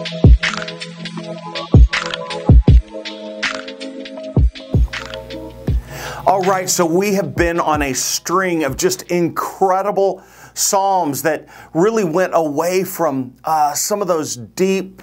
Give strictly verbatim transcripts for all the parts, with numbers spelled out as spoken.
All right, so we have been on a string of just incredible Psalms that really went away from uh, some of those deep,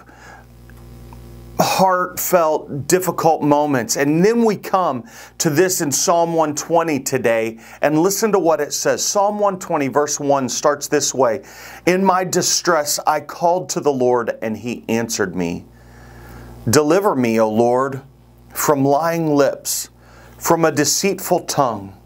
heartfelt, difficult moments. And then we come to this in Psalm one twenty today, and listen to what it says. Psalm one twenty verse one starts this way. In my distress I called to the Lord, and He answered me. Deliver me, O Lord, from lying lips, from a deceitful tongue.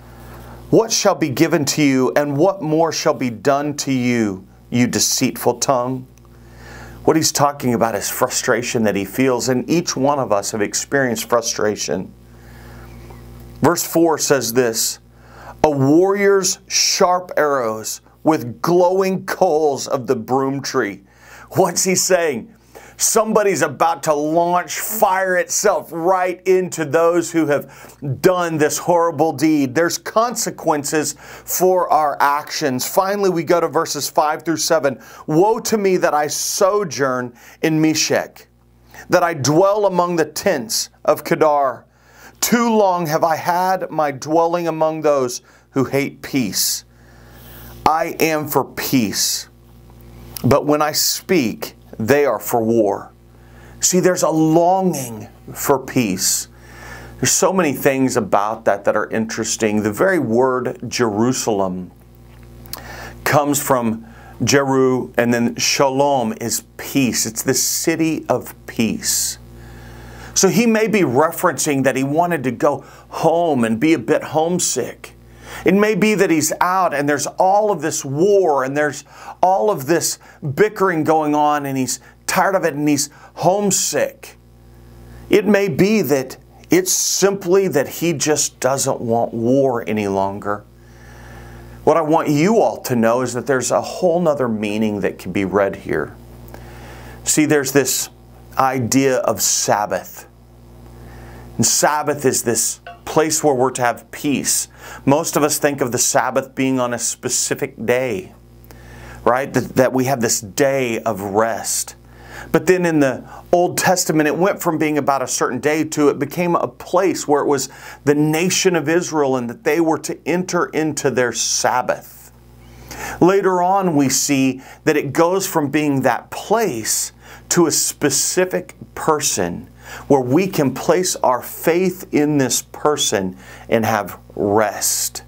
What shall be given to you, and what more shall be done to you, you deceitful tongue? What he's talking about is frustration that he feels, and each one of us have experienced frustration. Verse four says this, a warrior's sharp arrows with glowing coals of the broom tree. What's he saying? Somebody's about to launch fire itself right into those who have done this horrible deed. There's consequences for our actions. Finally, we go to verses five through seven. Woe to me that I sojourn in Meshech, that I dwell among the tents of Kedar. Too long have I had my dwelling among those who hate peace. I am for peace, but when I speak, they are for war. See, there's a longing for peace. There's so many things about that that are interesting. The very word Jerusalem comes from Jeru, and then Shalom is peace. It's the city of peace. So he may be referencing that he wanted to go home and be a bit homesick. It may be that he's out and there's all of this war and there's all of this bickering going on and he's tired of it and he's homesick. It may be that it's simply that he just doesn't want war any longer. What I want you all to know is that there's a whole nother meaning that can be read here. See, there's this idea of Sabbath. And Sabbath is this place where we're to have peace. Most of us think of the Sabbath being on a specific day, right? That, that we have this day of rest. But then in the Old Testament, it went from being about a certain day to it became a place where it was the nation of Israel and that they were to enter into their Sabbath. Later on, we see that it goes from being that place to a specific person where we can place our faith in this person and have rest,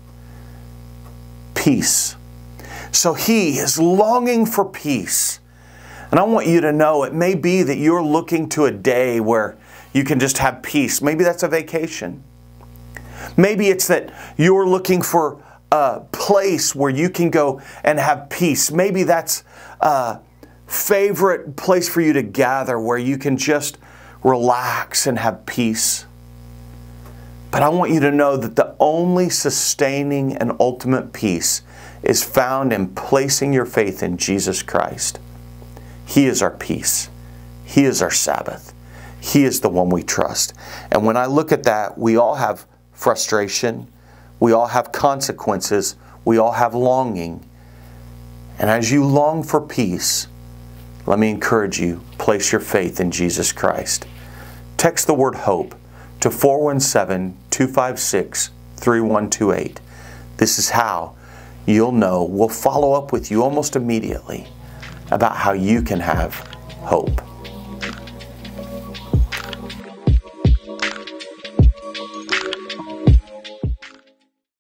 peace. So he is longing for peace. And I want you to know it may be that you're looking to a day where you can just have peace. Maybe that's a vacation. Maybe it's that you're looking for a place where you can go and have peace. Maybe that's a favorite place for you to gather where you can just relax and have peace. But I want you to know that the only sustaining and ultimate peace is found in placing your faith in Jesus Christ. He is our peace. He is our Sabbath. He is the one we trust. And when I look at that, we all have frustration. We all have consequences. We all have longing. And as you long for peace, let me encourage you, place your faith in Jesus Christ. Text the word HOPE to four one seven, two five six, three one two eight. This is how you'll know. We'll follow up with you almost immediately about how you can have hope.